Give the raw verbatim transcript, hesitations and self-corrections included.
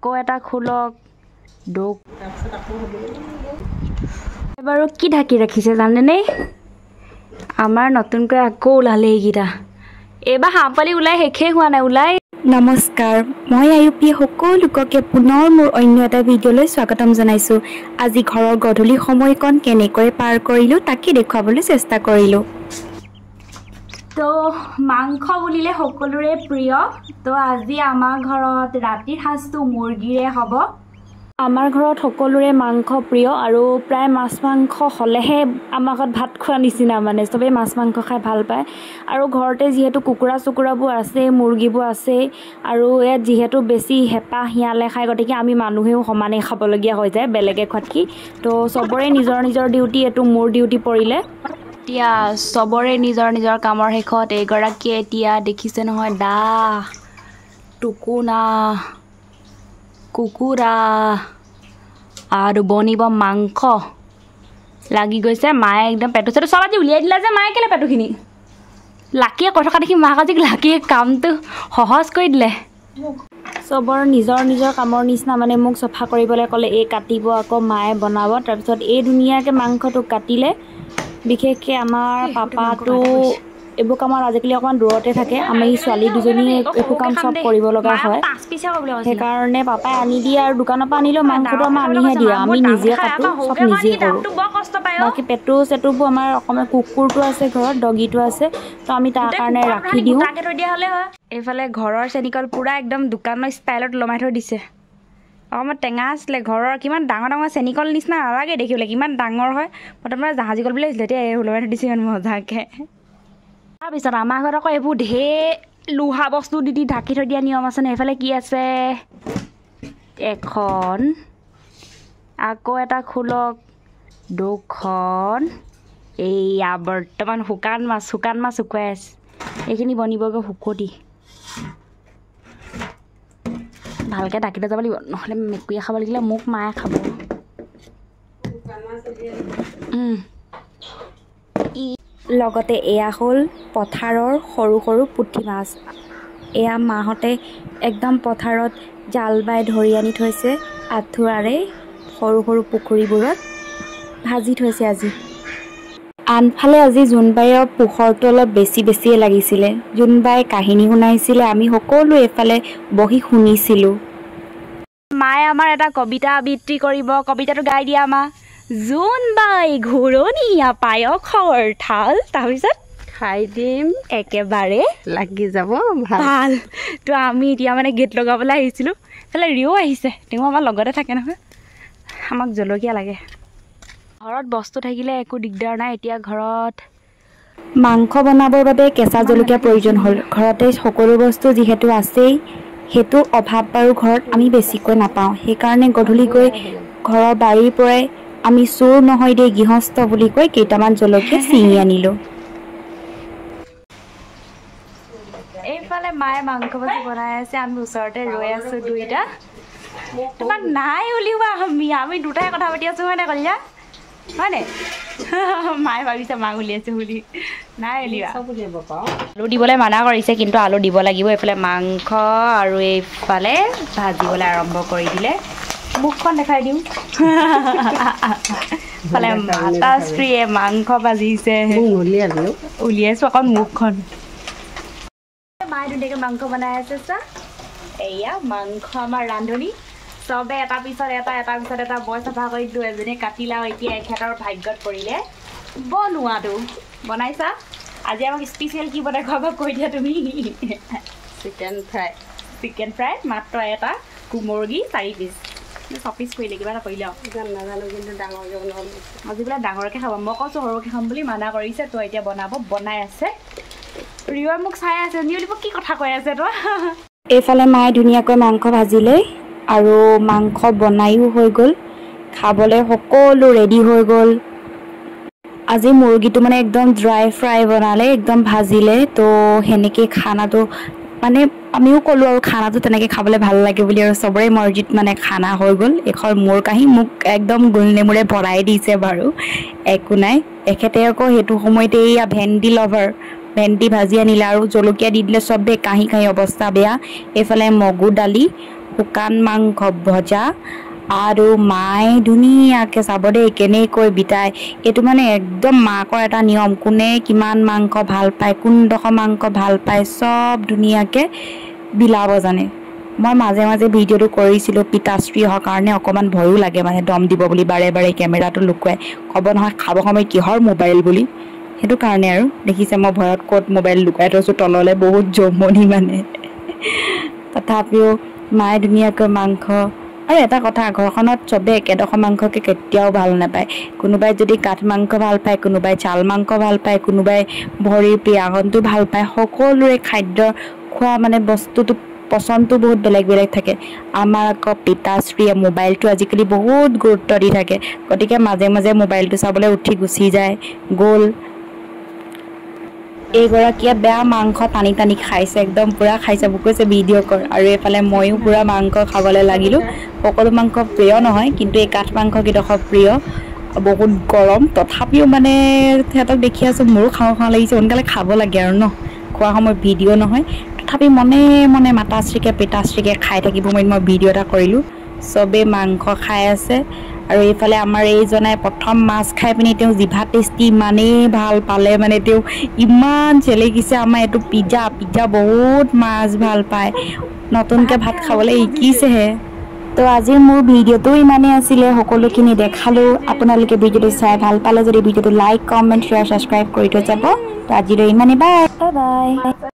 আকৌ এটা খোলক ডোক এবাৰো কি ঢাকি ৰাখিছে জানেনে আমাৰ নতুনকৈ আকৌ ওলালে এইকেইটা এবাৰ হাঁপালি ওলাই শেষে হোৱা নাই ওলাই নমস্কাৰ মই আয়ুপি সকলোকে পুনৰ মোৰ অন্য এটা ভিডিঅ'লৈ স্বাগতম জনাইছোঁ আজি ঘৰৰ গধূলি সময়কণ কেনেকৈ পাৰ কৰিলোঁ তাকে দেখুৱাবলৈ চেষ্টা কৰিলোঁ তো মাংস বুলিলে সকলোৰে প্ৰিয় তো আজি আমাৰ ঘৰত ৰাতিৰ সাজটো মুৰ্গীৰে হ'ব আমাৰ ঘৰত সকলোৰে মাংস প্ৰিয় আৰু প্ৰায় মাছ মাংস হ'লেহে আমাৰ ঘৰত ভাত খোৱা নিচিনা মানে চবেই মাছ মাংস খাই ভাল পায় আৰু ঘৰতে যিহেতু কুকুৰা চুকুৰাবোৰ আছে মুৰ্গীবোৰ আছে আৰু ইয়াত যিহেতু বেছি হেঁপাহ হিয়ালে খায় গতিকে আমি মানুহেও সমানে খাবলগীয়া হৈ যায় বেলেগে খোৱাতকি তো চবৰে নিজৰ নিজৰ ডিউটি এইটো মোৰ ডিউটি পৰিলে এতিয়া চবৰে নিজৰ নিজৰ কামৰ শেষত এইগৰাকীয়ে এতিয়া দেখিছে নহয় দা টুকুনা কুকুৰা আৰু বনিব মাংস লাগি গৈছে মায়ে একদম পেটু চেটু চব আজি উলিয়াই দিলা যে মায়ে কেলে পেটুখিনি লাকিয়ে কৈ থকা দেখি মাক আজি লাকিয়ে কামটো সহজ কৰি দিলে চবৰ নিজৰ নিজৰ কামৰ নিচিনা মানে মোক চফা কৰিবলৈ ক'লে এই কাটিব আকৌ মায়ে বনাব তাৰপিছত এই ধুনীয়াকৈ মাংসটো কাটিলে বিশেষকৈ আমাৰ পাপাটো এইবোৰ কামত আজিকালি অকণমান দূৰতে থাকে আমি ছোৱালী দুজনীয়ে এইবোৰ কাম চব কৰিব লগা হয় সেইকাৰণে পাপাই আনি দিয়ে আৰু দোকানৰ পৰা আনিলেও মাংসটো আমাৰ আনিহে দিয়ে আমি নিজে কাটো চব নিজে কৰোঁ বাকী পেটু চেটুবোৰ আমাৰ অকণমান কুকুৰটো আছে ঘৰত ডগীটো আছে তো আমি তাৰ কাৰণে ৰাখি দিওঁ এইফালে ঘৰৰ চেনিকল পূৰা একদম দোকানৰ ষ্টাইলত লমাই থৈ দিছে অকণমান টেঙা আছিলে ঘৰৰ কিমান ডাঙৰ ডাঙৰ চেনিকল নিচিনা নালাগে দেখিবলৈ কিমান ডাঙৰ হয় প্ৰথমতে জাহাজী কল বুলি আহিছিলে এতিয়া এই ওলমাই থৈ দিছে ইমান মজাকৈ তাৰপিছত আমাৰ ঘৰত আকৌ এইবোৰ ঢেৰ লোহা বস্তু দি দি ঢাকি থৈ দিয়া নিয়ম আছে এইফালে কি আছে এখন আকৌ এটা খোলক দুখন এইয়া বৰ্তমান শুকান মাছ শুকান মাছ শুকুৱাই আছে এইখিনি বনিবগৈ শুকতি ভালকৈ ঢাকি থৈ যাব লাগিব নহ'লে মেকুৰীয়ে খাব লাগিলে মোক মায়ে খাব লগতে এয়া হ'ল পথাৰৰ সৰু সৰু পুঠি মাছ এয়া মাহঁতে একদম পথাৰত জাল বাই ধৰি আনি থৈছে আঁঠুৱাৰে সৰু সৰু পুখুৰীবোৰত ভাজি থৈছে আজি আনফালে আজি জোনবাইৰ পোহৰটো অলপ বেছি বেছিয়ে লাগিছিলে জোনবাই কাহিনী শুনাইছিলে আমি সকলো এইফালে বহি শুনিছিলোঁ মায়ে আমাৰ এটা কবিতা আবৃত্তি কৰিব কবিতাটো গাই দিয়া আমাৰ জোনবাই ঘূৰণীয়া পায়সৰ থাল তাৰপিছত খাই দিম একেবাৰে লাগি যাব ভাল তো আমি এতিয়া মানে গেট লগাবলৈ আহিছিলোঁ এইফালে ৰিও আহিছে তেওঁ আমাৰ লগতে থাকে নহয় আমাক জলকীয়া লাগে ঘৰত বস্তু থাকিলে একো দিগদাৰ নাই এতিয়া ঘৰত মাংস বনাবৰ বাবে কেঁচা জলকীয়া প্ৰয়োজন হ'ল ঘৰতে সকলো বস্তু যিহেতু আছেই সেইটো অভাৱ বাৰু ঘৰত আমি বেছিকৈ নাপাওঁ সেইকাৰণে গধূলি গৈ ঘৰৰ বাৰীৰ পৰাই আমি চোৰ নহয় দেই গৃহস্থ বুলি কৈ কেইটামান জলকীয়া ছিঙি আনিলোঁ এইফালে মায়ে মাংস ভাজি বনাই আছে আমি ওচৰতে ৰৈ আছোঁ দুইটা তোমাক নাই উলিওৱা আমি আমি দুটাই কথা পাতি আছোঁ হয়নে কলিয়া হয়নে মায়ে ভাবিছে মাক উলিয়াইছে বুলি নাই উলিওৱা আলু দিবলৈ মানা কৰিছে কিন্তু আলু দিব লাগিব এইফালে মাংস আৰু এইফালে ভাজিবলৈ আৰম্ভ কৰি দিলে মুখখন দেখাই দিওঁ ফালে মাতাশ্ৰীয়ে মাংস ভাজিছে উলিয়াইছোঁ অকণ মুখখন মায়ে ধুনীয়াকৈ মাংস বনাই আছে চা এয়া মাংস আমাৰ ৰান্ধনি চবে এটা পিছত এটা এটা পিছত এটা বৰ চাফা কৰি দিলোঁ এজনীয়ে কাটিলা এতিয়া এখেতৰ ভাগ্যত পৰিলে বনোৱাটো বনাইছা আজি আমাক স্পেচিয়েল কি বনাই খোৱাব কৈ দিয়া তুমি চিকেন ফ্ৰাই চিকেন ফ্ৰাই মাত্ৰ এটা মুৰ্গী চাৰি পিচ চপিচ কৰিলে কিবা এটা কৰিলে নাজানো কিন্তু ডাঙৰকৈ বনাব আজি বোলে ডাঙৰকৈ খাব মই কৈছোঁ সৰুকৈ খাম বুলি মানা কৰিছে তো এতিয়া বনাব বনাই আছে ৰিঅ'ই মোক চাই আছে নিউলিব কি কথা কৈ আছে তো এইফালে মায়ে ধুনীয়াকৈ মাংস ভাজিলে আৰু মাংস বনায়ো হৈ গ'ল খাবলৈ সকলো ৰেডি হৈ গ'ল আজি মুৰ্গীটো মানে একদম ড্ৰাই ফ্ৰাই বনালে একদম ভাজিলে তো সেনেকৈ খানাটো মানে আমিও ক'লোঁ আৰু খানাটো তেনেকৈ খাবলৈ ভাল লাগে বুলি আৰু চবৰে মৰ্জিত মানে খানা হৈ গ'ল এখন মোৰ কাহি মোক একদম গোলনেমুৰে ভৰাই দিছে বাৰু একো নাই এখেতে আকৌ সেইটো সময়তে এয়া ভেন্দি লভাৰ ভেন্দি ভাজি আনিলে আৰু জলকীয়া দি দিলে চবে কাহি কাহি অৱস্থা বেয়া এইফালে মগু দালি শুকান মাংস ভজা আৰু মায়ে ধুনীয়াকৈ চাব দেই কেনেকৈ বিতাই এইটো মানে একদম মাকৰ এটা নিয়ম কোনে কিমান মাংস ভাল পায় কোনডোখৰ মাংস ভাল পায় চব ধুনীয়াকৈ বিলাব জানে মই মাজে মাজে ভিডিঅ'টো কৰিছিলোঁ পিতাশ্ৰী হোৱাৰ কাৰণে অকণমান ভয়ো লাগে মানে দম দিব বুলি বাৰে বাৰে কেমেৰাটো লুকুৱাই ক'ব নহয় খাব সময় কিহৰ মোবাইল বুলি সেইটো কাৰণে আৰু দেখিছে মই ভয়ত ক'ত মোবাইল লুকুৱাই থৈছোঁ তললৈ বহুত জমনি মানে তথাপিও মায়ে ধুনীয়াকৈ মাংস আৰু এটা কথা ঘৰখনত চবে একেডোখৰ মাংসকে কেতিয়াও ভাল নাপায় কোনোবাই যদি কাঠ মাংস ভাল পায় কোনোবাই চাল মাংস ভাল পায় কোনোবাই ভৰিৰ পিয়াগনটো ভাল পায় সকলোৰে খাদ্য খোৱা মানে বস্তুটো পচন্দটো বহুত বেলেগ বেলেগ থাকে আমাৰ আকৌ পিতাশ্ৰীয়ে মোবাইলটো আজিকালি বহুত গুৰুত্ব দি থাকে গতিকে মাজে মাজে মোবাইলটো চাবলৈ উঠি গুচি যায় গ'ল এইগৰাকীয়ে বেয়া মাংস টানি টানি খাইছে একদম পুৰা খাইছে মোক কৈছে ভিডিঅ' কৰ আৰু এইফালে ময়ো পুৰা মাংস খাবলৈ লাগিলোঁ সকলো মাংস প্ৰিয় নহয় কিন্তু এই কাঠ মাংস কেইডোখৰ প্ৰিয় বহুত গৰম তথাপিও মানে সিহঁতক দেখি আছোঁ মোৰো খাওঁ খাওঁ লাগিছে সোনকালে খাব লাগে আৰু ন খোৱা সময়ত ভিডিঅ' নহয় তথাপি মনে মনে মাতাশ্ৰীকে পিতাশ্ৰীকে খাই থাকিব মই মই ভিডিঅ' এটা কৰিলোঁ চবেই মাংস খাই আছে আৰু এইফালে আমাৰ এইজনাই প্ৰথম মাছ খাই পিনি তেওঁ জিভা টেষ্টি ইমানেই ভাল পালে মানে তেওঁ ইমান চেলেকিছে আমাৰ এইটো পিজ্জা পিজ্জা বহুত মাছ ভাল পায় নতুনকৈ ভাত খাবলৈ শিকিছেহে তো আজিৰ মোৰ ভিডিঅ'টো ইমানেই আছিলে সকলোখিনি দেখালোঁ আপোনালোকে ভিডিঅ'টো চাই ভাল পালে যদি ভিডিঅ'টো লাইক কমেণ্ট শ্বেয়াৰ ছাবস্ক্ৰাইব কৰি থৈ যাব তো আজিলৈ ইমানেই বাই বাই বাই